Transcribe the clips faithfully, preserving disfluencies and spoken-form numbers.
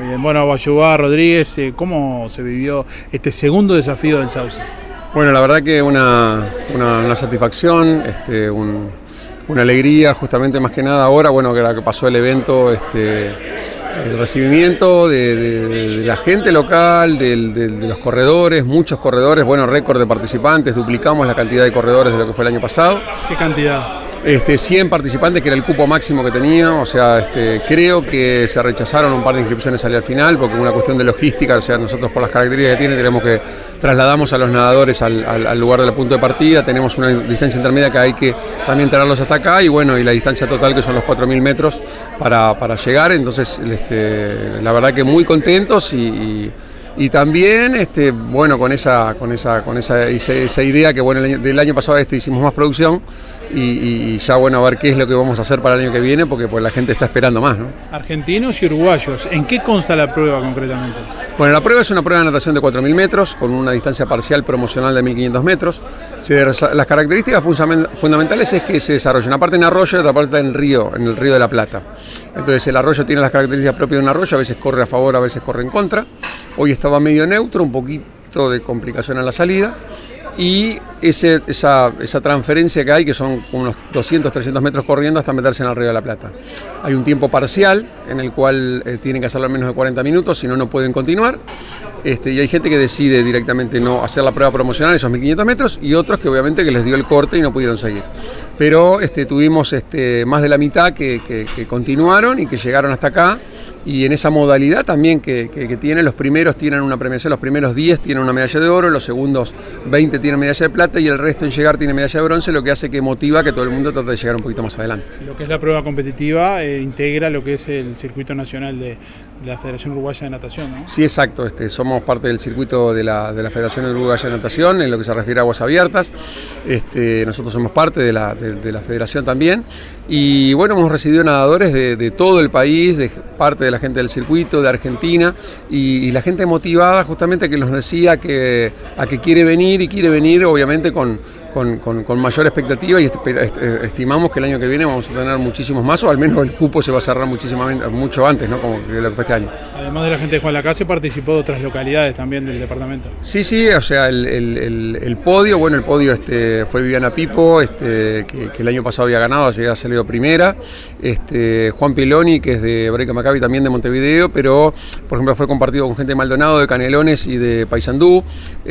Bien, bueno, Guayubá, Rodríguez, ¿cómo se vivió este segundo desafío del Sauce? Bueno, la verdad que una, una, una satisfacción, este, un, una alegría, justamente más que nada ahora, bueno, que la que pasó el evento, este, el recibimiento de, de, de la gente local, de, de, de los corredores, muchos corredores, bueno, récord de participantes, duplicamos la cantidad de corredores de lo que fue el año pasado. ¿Qué cantidad? Este, cien participantes, que era el cupo máximo que tenía, o sea, este, creo que se rechazaron un par de inscripciones al final, porque una cuestión de logística, o sea, nosotros por las características que tiene tenemos que trasladamos a los nadadores al, al, al lugar del punto de partida, tenemos una distancia intermedia que hay que también traerlos hasta acá, y bueno, y la distancia total que son los cuatro mil metros para, para llegar, entonces, este, la verdad que muy contentos y... y Y también, este, bueno, con esa, con esa, con esa, esa, esa idea que bueno, el año, del año pasado este hicimos más producción y, y ya bueno, a ver qué es lo que vamos a hacer para el año que viene, porque pues la gente está esperando más, ¿no? Argentinos y uruguayos, ¿en qué consta la prueba concretamente? Bueno, la prueba es una prueba de natación de cuatro mil metros con una distancia parcial promocional de mil quinientos metros. Se, las características fundamentales es que se desarrolla una parte en arroyo y otra parte en río, en el río de la Plata. Entonces el arroyo tiene las características propias de un arroyo, a veces corre a favor, a veces corre en contra. Hoy estaba medio neutro, un poquito de complicación en la salida y ese, esa, esa transferencia que hay, que son unos doscientos, trescientos metros corriendo hasta meterse en el Río de la Plata. Hay un tiempo parcial en el cual eh, tienen que hacerlo al menos de cuarenta minutos, si no, no pueden continuar. Este, y hay gente que decide directamente no hacer la prueba promocional, esos mil quinientos metros, y otros que obviamente que les dio el corte y no pudieron seguir. Pero este, tuvimos este, más de la mitad que, que, que continuaron y que llegaron hasta acá, y en esa modalidad también que, que, que tienen, los primeros tienen una premiación, los primeros diez tienen una medalla de oro, los segundos veinte tienen medalla de plata y el resto en llegar tiene medalla de bronce, lo que hace que motiva que todo el mundo trate de llegar un poquito más adelante. Lo que es la prueba competitiva eh, integra lo que es el circuito nacional de, de la Federación Uruguaya de Natación, ¿no? Sí, exacto, este, somos parte del circuito de la, de la Federación Uruguaya de Natación en lo que se refiere a aguas abiertas. Este, nosotros somos parte de la, de, de la federación también y bueno, hemos recibido nadadores de, de todo el país, de parte de la gente del circuito, de Argentina y, y la gente motivada justamente que nos decía que, a que quiere venir y quiere venir obviamente con, con, con, con mayor expectativa y estimamos que el año que viene vamos a tener muchísimos más o al menos el cupo se va a cerrar muchísimo, mucho antes, ¿no? Como lo que fue este año. Además de la gente de Juan Lacase, participó de otras localidades también del departamento. Sí, sí, o sea, el, el, el, el podio, bueno, el podio este, fue Viviana Pipo, este, que, que el año pasado había ganado, así que ha salido primera, este, Juan Piloni, que es de Breca Maccabi, también de Montevideo, pero por ejemplo fue compartido con gente de Maldonado, de Canelones y de Paysandú,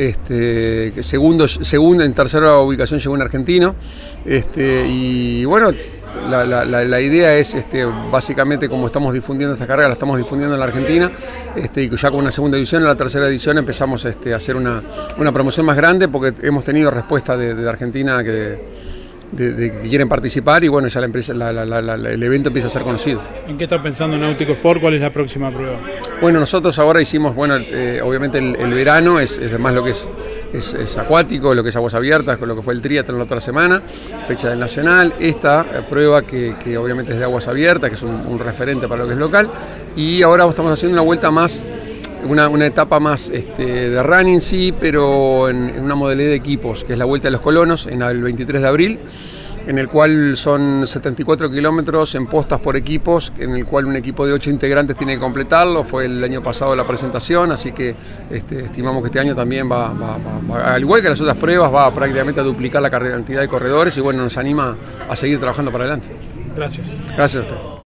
este, que segundo, segundo, en tercera ubicación llegó un argentino, este, y bueno, La, la, la idea es, este, básicamente, como estamos difundiendo esta carrera, la estamos difundiendo en la Argentina, este, y ya con una segunda edición, en la tercera edición empezamos este, a hacer una, una promoción más grande porque hemos tenido respuesta de, de Argentina que, de, de que quieren participar y bueno, ya la empresa, la, la, la, la, el evento empieza a ser conocido. ¿En qué está pensando Náutico Sport? ¿Cuál es la próxima prueba? Bueno, nosotros ahora hicimos, bueno, eh, obviamente el, el verano es, es más lo que es, es, es acuático, lo que es aguas abiertas, con lo que fue el triatlón la otra semana, fecha del Nacional, esta eh, prueba que, que obviamente es de aguas abiertas, que es un, un referente para lo que es local, y ahora estamos haciendo una vuelta más, una, una etapa más este, de running sí, pero en, en una modalidad de equipos, que es la Vuelta de los Colonos, en el veintitrés de abril, en el cual son setenta y cuatro kilómetros en postas por equipos, en el cual un equipo de ocho integrantes tiene que completarlo, fue el año pasado la presentación, así que este, estimamos que este año también va, va, va, va, al igual que las otras pruebas, va prácticamente a duplicar la cantidad de corredores y bueno, nos anima a seguir trabajando para adelante. Gracias. Gracias a ustedes.